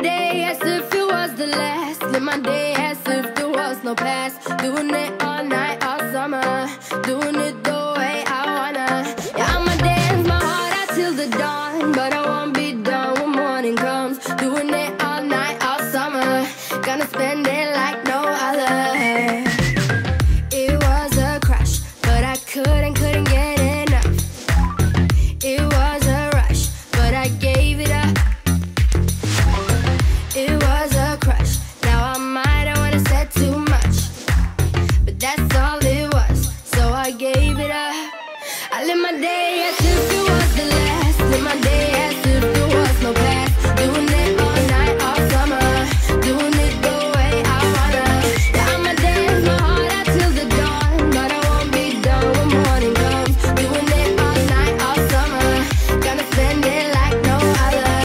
day as if it was the last. Live my day as if there was no past. Doing it all night, all summer. Doing